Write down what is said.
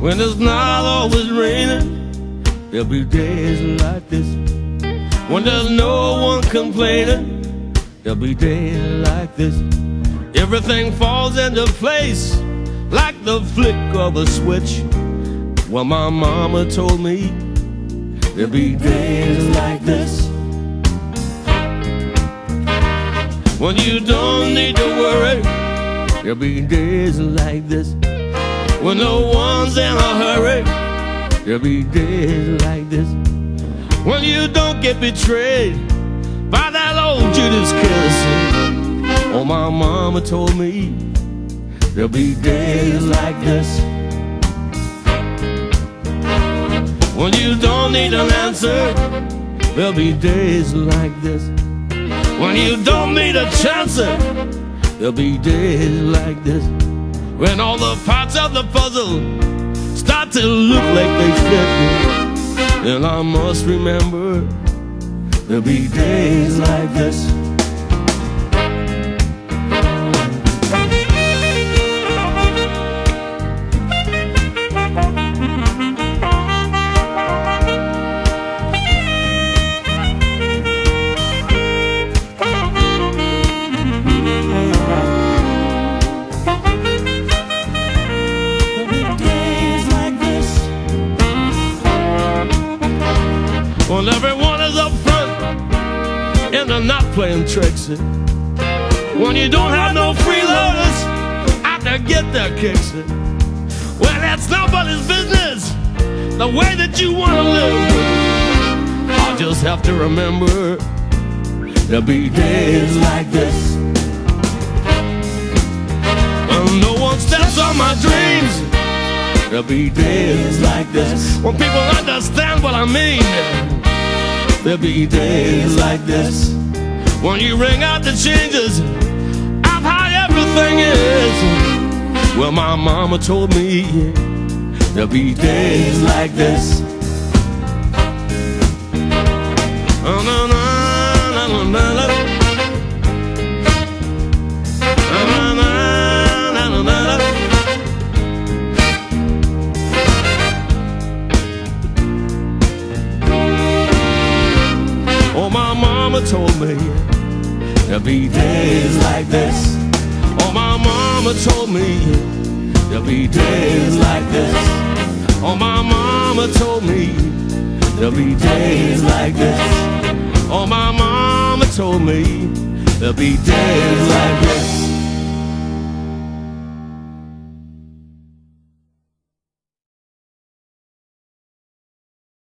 When it's not always raining, there'll be days like this. When there's no one complaining, there'll be days like this. Everything falls into place like the flick of a switch. Well, my mama told me there'll be days like this. When you don't need to worry, there'll be days like this. When no one's in a hurry, there'll be days like this. When you don't get betrayed by that old Judas kiss. Oh, my mama told me there'll be days like this. When you don't need an answer, there'll be days like this. When you don't need a chance, there'll be days like this. When all the parts of the puzzle start to look like they fit, then I must remember there'll be days like this. When everyone is up front and they're not playing tricks. When you don't have no freeloaders out to get their kicks. Well, that's nobody's business, the way that you want to live. I just have to remember there'll be days like this. When no one steps on my dreams, there'll be days like this. When people understand what I mean, there'll be days like this. When you ring out the changes of how everything is. Well, my mama told me there'll be days like this. Oh, no, no, no, no, no, no. Told me there'll be days like this. Oh, my mama told me there'll be days like this. Oh, my mama told me there'll be days like this. Oh, my mama told me there'll be days like this.